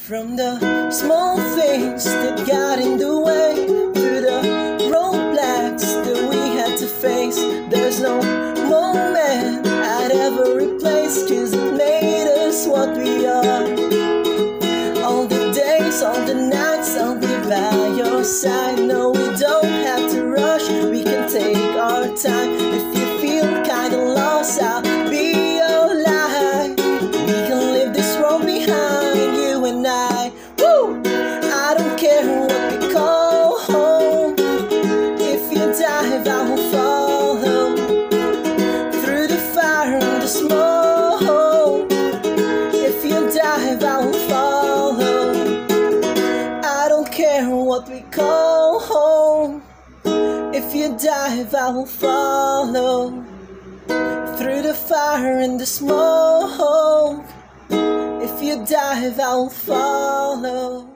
From the small things that got in the way to the roadblocks that we had to face, there's no moment I'd ever replace, 'cause it made us what we are. All the days, all the nights, I'll be by your side. No, we don't have to rush, we can take our time. If you feel kinda lost, I'll be your light. We can leave this road behind, you and I. Woo! I don't care what we call home. If you dive, I will follow. Through the fire and the smoke, if you dive, I will follow. I don't care what we call home. If you dive, I will follow. Through the fire and the smoke, if you dive, I will follow.